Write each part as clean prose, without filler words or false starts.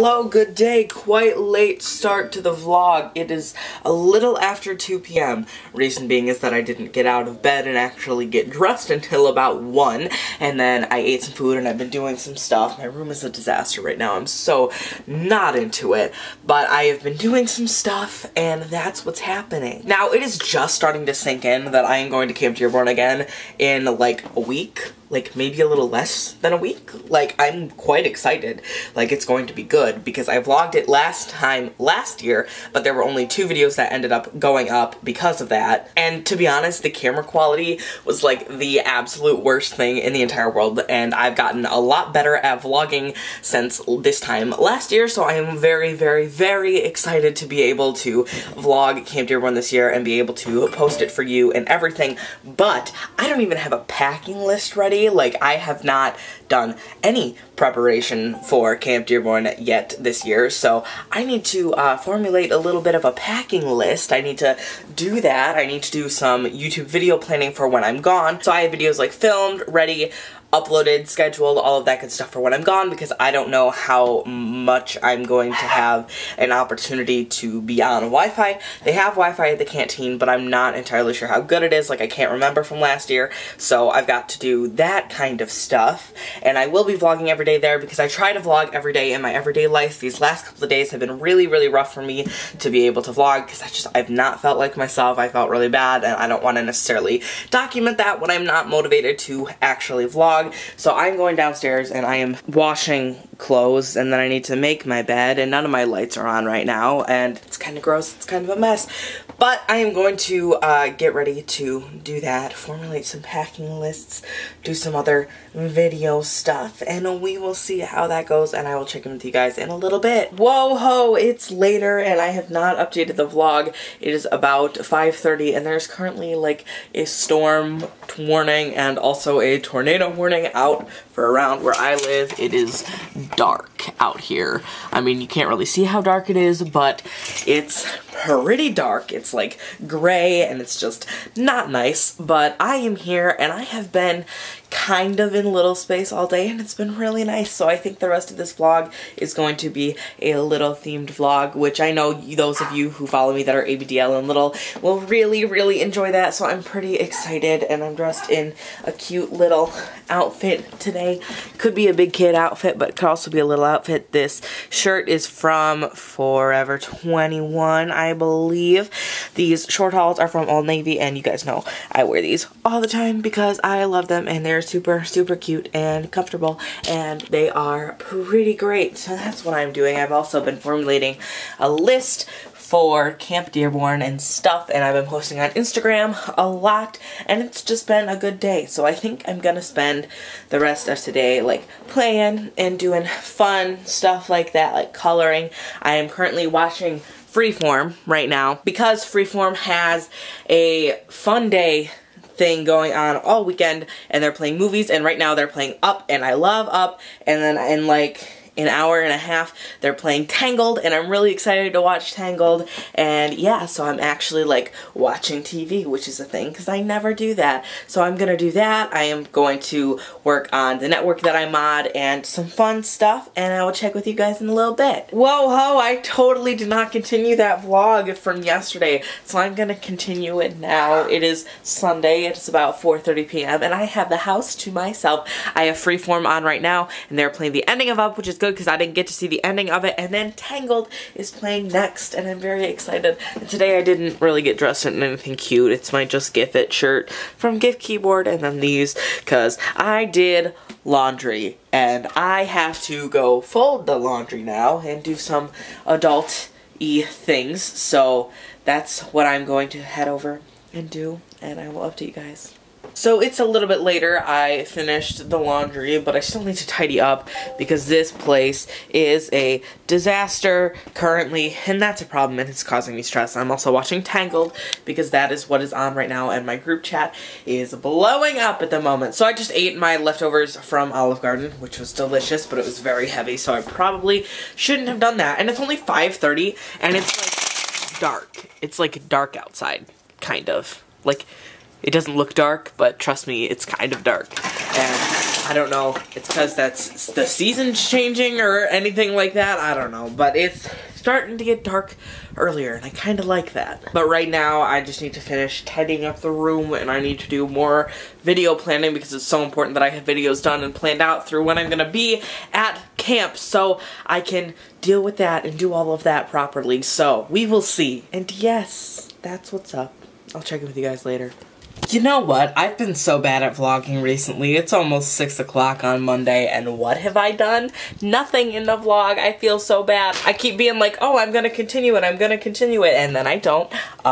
Hello, good day. Quite late start to the vlog. It is a little after 2 p.m. Reason being is that I didn't get out of bed and actually get dressed until about 1, and then I ate some food and I've been doing some stuff. My room is a disaster right now. I'm so not into it, but I have been doing some stuff and that's what's happening. Now, it is just starting to sink in that I am going to Camp Dearborn again in like a week. Like, maybe a little less than a week. Like, I'm quite excited. Like, it's going to be good, because I vlogged it last year, but there were only 2 videos that ended up going up because of that. And to be honest, the camera quality was like the absolute worst thing in the entire world, and I've gotten a lot better at vlogging since this time last year, so I am very, very, very excited to be able to vlog Camp Dearborn this year and be able to post it for you and everything. But I don't even have a packing list ready. Like, I have not done any preparation for Camp Dearborn yet this year, so I need to formulate a little bit of a packing list. I need to do that. I need to do some YouTube video planning for when I'm gone. So I have videos like filmed, ready, uploaded, scheduled, all of that good stuff for when I'm gone, because I don't know how much I'm going to have an opportunity to be on Wi-Fi. They have Wi-Fi at the canteen, but I'm not entirely sure how good it is. Like, I can't remember from last year, so I've got to do that kind of stuff. And I will be vlogging every day there, because I try to vlog every day in my everyday life. These last couple of days have been really, really rough for me to be able to vlog, because I've not felt like myself. I felt really bad, and I don't want to necessarily document that when I'm not motivated to actually vlog. So I'm going downstairs and I am washing clothes, and then I need to make my bed, and none of my lights are on right now, and it's kind of gross, it's kind of a mess. But I am going to get ready to do that, formulate some packing lists, do some other video stuff, and we will see how that goes, and I will check in with you guys in a little bit. Whoa ho, it's later and I have not updated the vlog. It is about 5:30 and there's currently like a storm warning and also a tornado warning out for around where I live. It is dark out here. I mean, you can't really see how dark it is, but it's pretty dark. It's like gray and it's just not nice, but I am here and I have been kind of in little space all day and it's been really nice. So I think the rest of this vlog is going to be a little themed vlog, which I know those of you who follow me that are ABDL and little will really, really enjoy that. So I'm pretty excited and I'm dressed in a cute little outfit today. Could be a big kid outfit, but could also be a little outfit. This shirt is from Forever 21, I believe. These short hauls are from Old Navy, and you guys know I wear these all the time because I love them and they're super, super cute and comfortable, and they are pretty great. So that's what I'm doing. I've also been formulating a list for Camp Dearborn and stuff, and I've been posting on Instagram a lot, and it's just been a good day. So I think I'm gonna spend the rest of today like playing and doing fun stuff like that, like coloring. I am currently watching Freeform right now because Freeform has a fun day thing going on all weekend, and they're playing movies, and right now they're playing Up, and I love Up, and then in like an hour and a half they're playing Tangled, and I'm really excited to watch Tangled. And yeah, so I'm actually like watching TV, which is a thing because I never do that. So I'm gonna do that. I am going to work on the network that I mod and some fun stuff, and I will check with you guys in a little bit. Whoa ho, I totally did not continue that vlog from yesterday, so I'm gonna continue it now. It is Sunday, it's about 4:30 p.m. and I have the house to myself. I have Freeform on right now and they're playing the ending of Up, which is good because I didn't get to see the ending of it, and then Tangled is playing next, and I'm very excited. And today I didn't really get dressed in anything cute. It's my Just Gif It shirt from Gift Keyboard, and then these because I did laundry and I have to go fold the laundry now and do some adult-y things. So that's what I'm going to head over and do, and I will update you guys. So it's a little bit later. I finished the laundry, but I still need to tidy up because this place is a disaster currently, and that's a problem, and it's causing me stress. I'm also watching Tangled because that is what is on right now, and my group chat is blowing up at the moment. So I just ate my leftovers from Olive Garden, which was delicious, but it was very heavy, so I probably shouldn't have done that. And it's only 5:30, and it's like dark. It's like dark outside, kind of. Like, it doesn't look dark, but trust me, it's kind of dark. And I don't know. It's because that's the season's changing or anything like that. I don't know. But it's starting to get dark earlier, and I kind of like that. But right now, I just need to finish tidying up the room, and I need to do more video planning because it's so important that I have videos done and planned out through when I'm going to be at camp, so I can deal with that and do all of that properly. So, we will see. And yes, that's what's up. I'll check in with you guys later. You know what? I've been so bad at vlogging recently. It's almost 6 o'clock on Monday, and what have I done? Nothing in the vlog. I feel so bad. I keep being like, oh, I'm gonna continue it, and then I don't.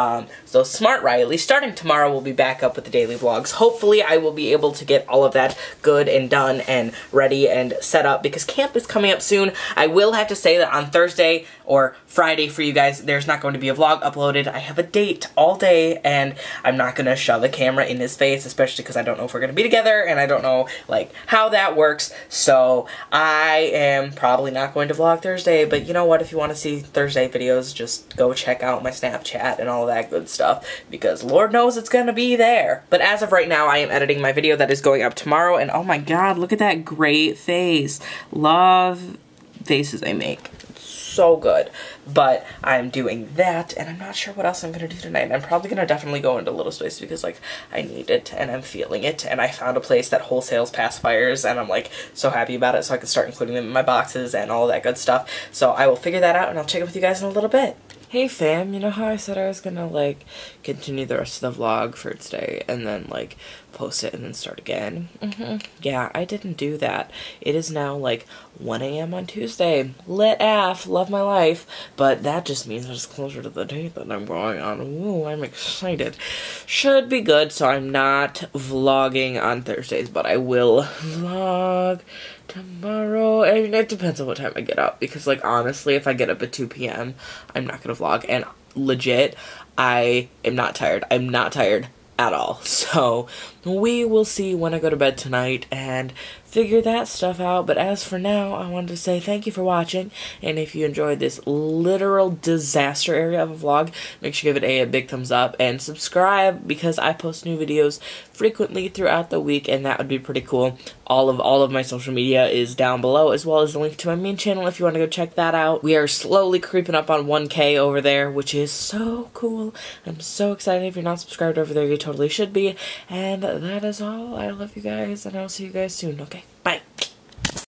So Smart Riley, starting tomorrow, we'll be back up with the daily vlogs. Hopefully, I will be able to get all of that good and done and ready and set up, because camp is coming up soon. I will have to say that on Thursday or Friday for you guys, there's not going to be a vlog uploaded. I have a date all day, and I'm not gonna shove a camera in his face, especially because I don't know if we're gonna be together, and I don't know, like, how that works. So I am probably not going to vlog Thursday, but you know what? If you want to see Thursday videos, just go check out my Snapchat and all that good stuff, because Lord knows it's gonna be there. But as of right now, I am editing my video that is going up tomorrow, and oh my god, look at that great face. Love faces I make. So good. But I'm doing that, and I'm not sure what else I'm gonna do tonight. I'm probably gonna definitely go into Little Space because, like, I need it and I'm feeling it, and I found a place that wholesales pacifiers, and I'm like so happy about it, so I can start including them in my boxes and all that good stuff. So I will figure that out, and I'll check it with you guys in a little bit. Hey fam, you know how I said I was gonna, like, continue the rest of the vlog for today and then, like, post it and then start again? Yeah, I didn't do that. It is now, like, 1 a.m. on Tuesday. Lit AF, love my life. But that just means it's closer to the date that I'm going on. Ooh, I'm excited. Should be good, so I'm not vlogging on Thursdays, but I will vlog tomorrow. I mean, it depends on what time I get up, because, like, honestly, if I get up at 2 p.m., I'm not gonna vlog, and legit, I am not tired. I'm not tired at all. So, we will see when I go to bed tonight and figure that stuff out. But as for now, I wanted to say thank you for watching, and if you enjoyed this literal disaster area of a vlog, make sure you give it a big thumbs up and subscribe, because I post new videos frequently throughout the week, and that would be pretty cool. All of my social media is down below, as well as the link to my main channel if you want to go check that out. We are slowly creeping up on 1K over there, which is so cool. I'm so excited. If you're not subscribed over there, you totally should be. And that is all. I love you guys, and I'll see you guys soon. Okay, bye.